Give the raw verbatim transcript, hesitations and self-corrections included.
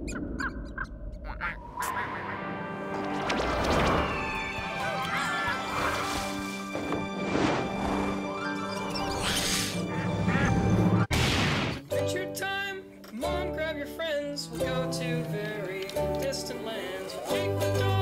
Adventure time! Come on, grab your friends. We'll go to very distant lands. Take the door.